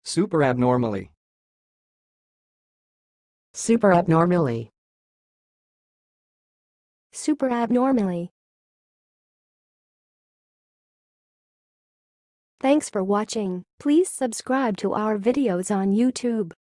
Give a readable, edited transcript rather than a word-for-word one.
Superabnormally. Superabnormally. Superabnormally. Thanks for watching. Please subscribe to our videos on YouTube.